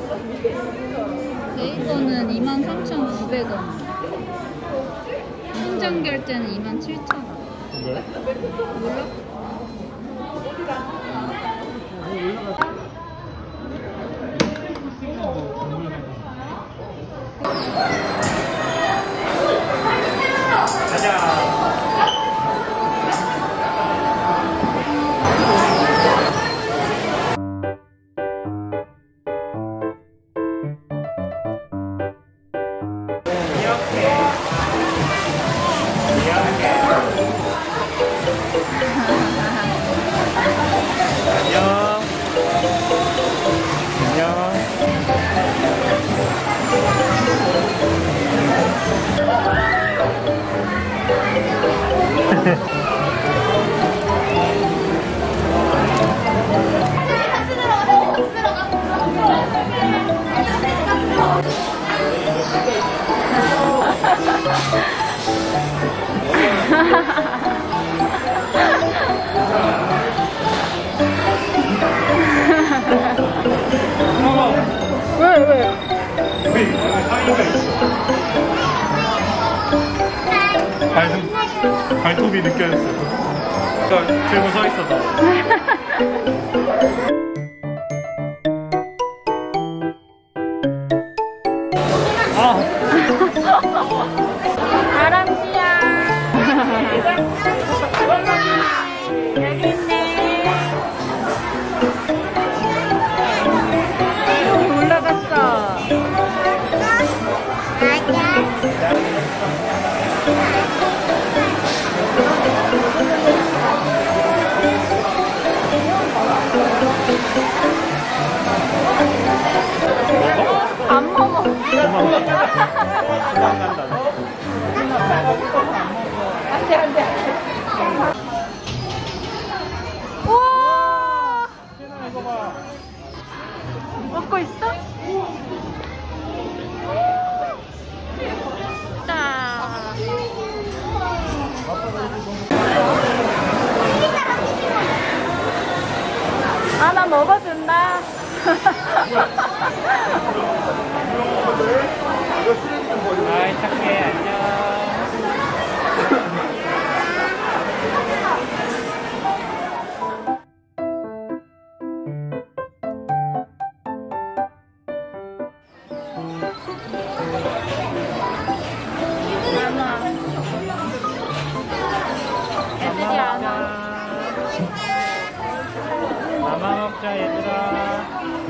네이버는 23,900원. 현장 결제는 27,000원. 뭐야? 몰라? 왜? 사이가 있어. 발톱이 느껴졌어. 저 들고 서 있어. 다람쥐야. 여기 있네. 올라갔어. 안 먹어. 안돼. 우와. 이거 봐. 먹고 있어? 자. 아, 나 먹어준다. 아이 착해. 안녕. 애들이 안 와. 마마 먹자 얘들아.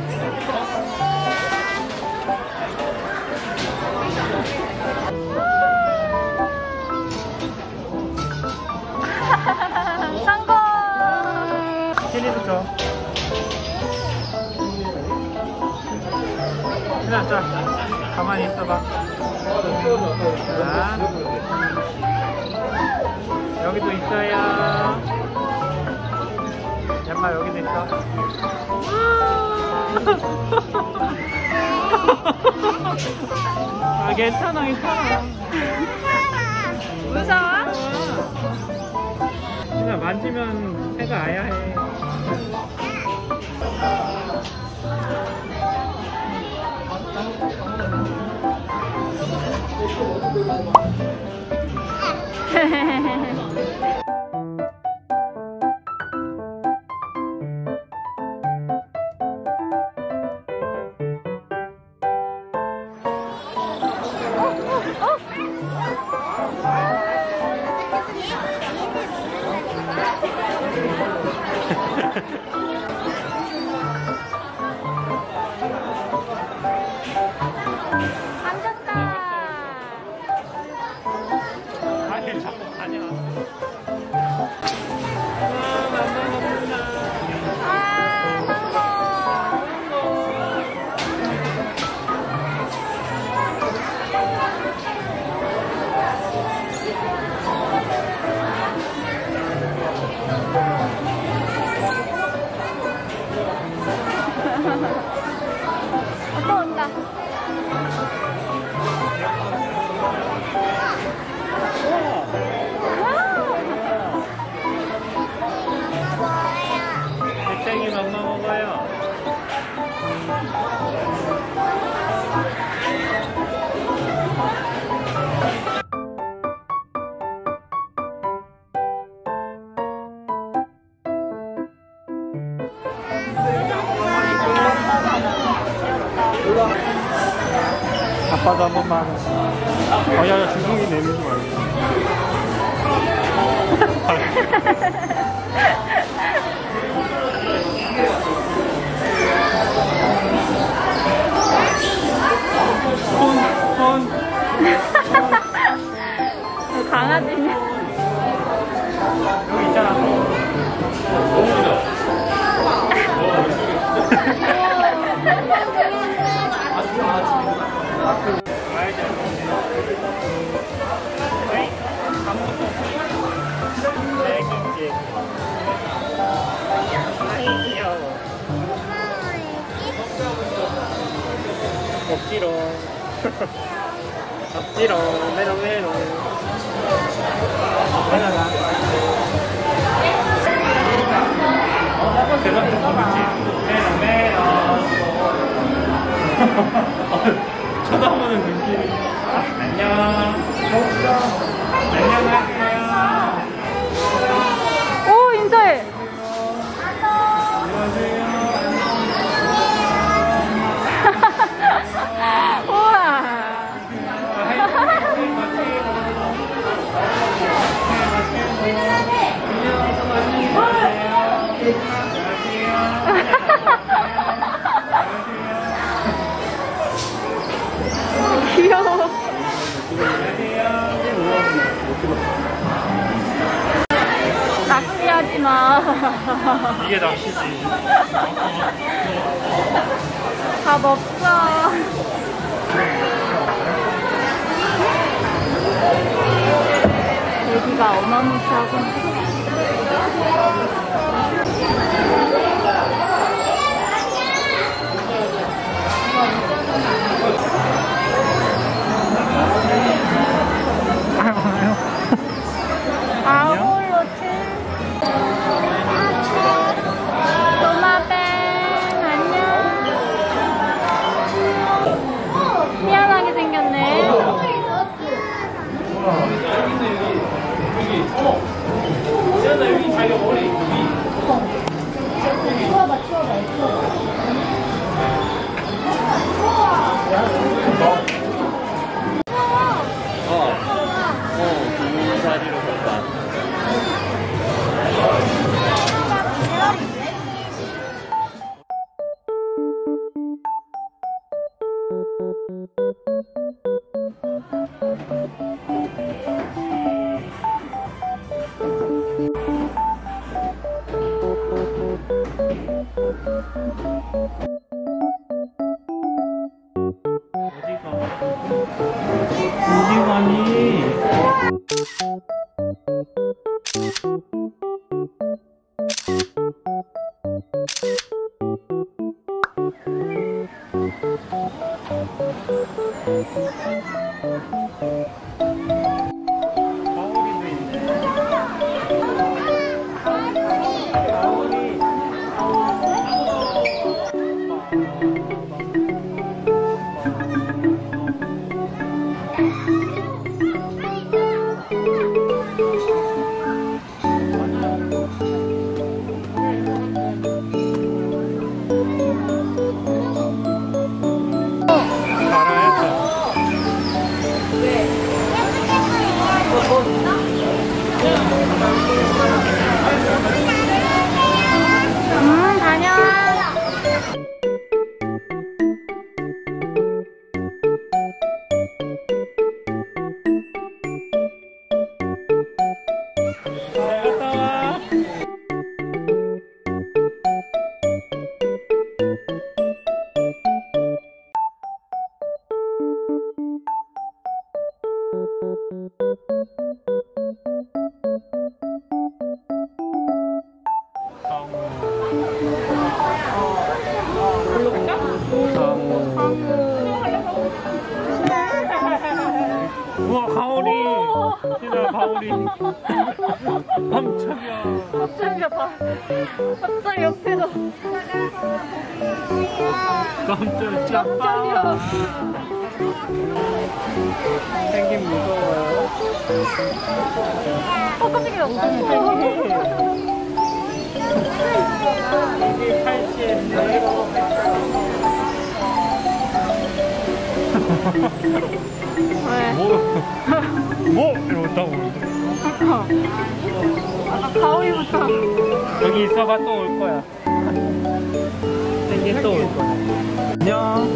성공! 체리도 줘. 그냥 자, 가만히 있어봐. 자, 여기도 있어요. 얌마 여기도 있어. 아, 괜찮아. 무서워? 그냥 만지면 새가 아야해. 아니, 자꾸 다녀. 아빠도 한 번만. 야야 주둥이 내밀지 말고. 손. 강아지냐? 여기 있잖아. 억지로 메롱메롱 대답 좀 보겠지. 메롱메롱 쳐다보는 눈길이. 안녕. 안녕하세요. 오, 인사해. 귀여워. 낚시하지 마. 이게 낚시지. 밥 없어. 여기가 어마무시하고. 아울로트 도마뱀 안녕. 희한하게 생겼네. 여기 자기가 머리 사지로 갔다. 어디 가니? 가오리도 있네. 가오리. 다녀와. 갔다 와. 우와 가오리. 진짜 가오리. 깜짝이야. 깜짝이야, 봐. 갑자기 옆에서. 깜짝이야. 깜짝이야. 생긴 무서워요. 깜짝이야. 이게 팔찌에 왜? 뭐? 이러고 아까 가오리부터. 여기 있어봐 또 올 거야. 생긴 또 올 거야. 안녕.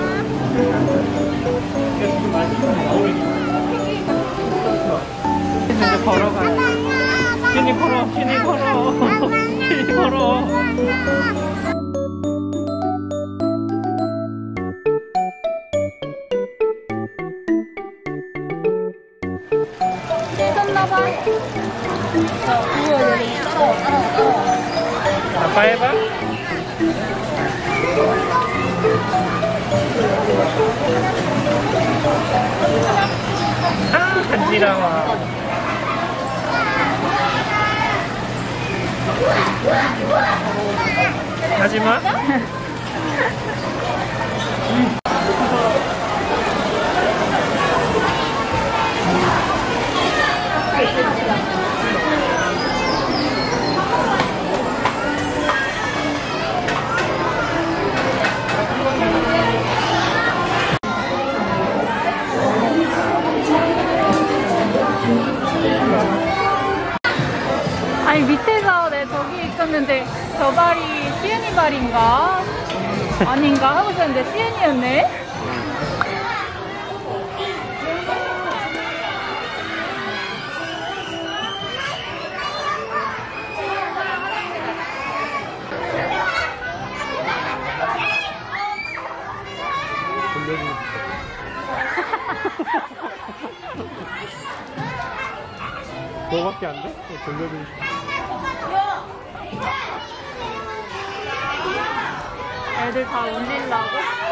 이제 걸어가요. 신이 걸어, 신이 걸어. 신이 걸어. 깨졌나봐. 아빠 해봐. 아, 간지러워. 하지마. 아니, 밑에서 내 저기 있었는데 저 발이 시은이 발인가? 아닌가? 하고 있었는데 시은이였네? 너밖에 안 돼? 돌려주고 싶어. 애들 다 울리려고?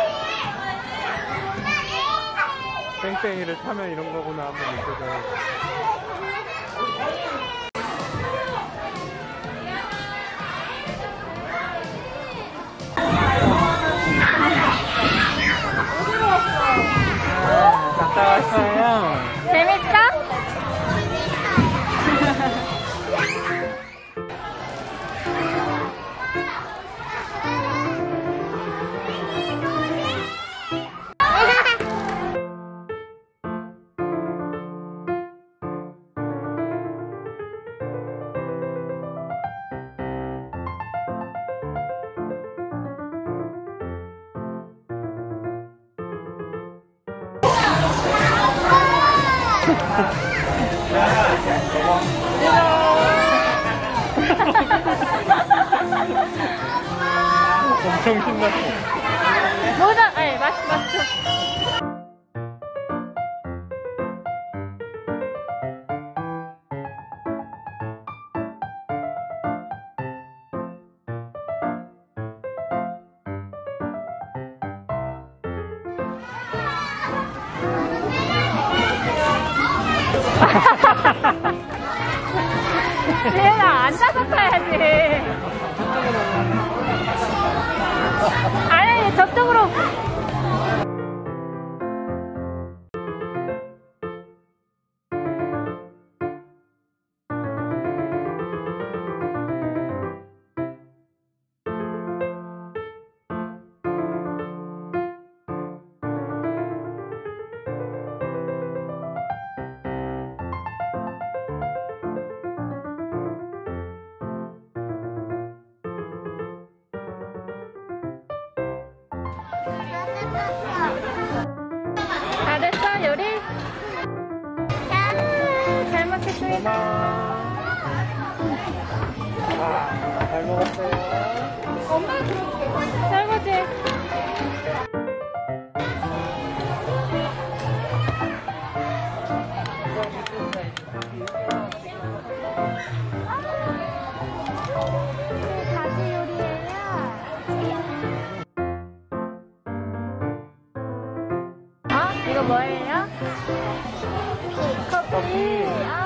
땡땡이를 타면 이런 거구나 한번 느껴져요. 갔다 왔어요. 재밌어? 엄청 신났어. 모자, 아니, 마스크. 얘가 앉아서 타야지. 아니, 저쪽으로. 다 됐어, 요리? 잘 먹겠습니다. 잘 먹었어요. 엄마 그렇게 설거지. 가지 요리예요. 이거 뭐예요? 커피.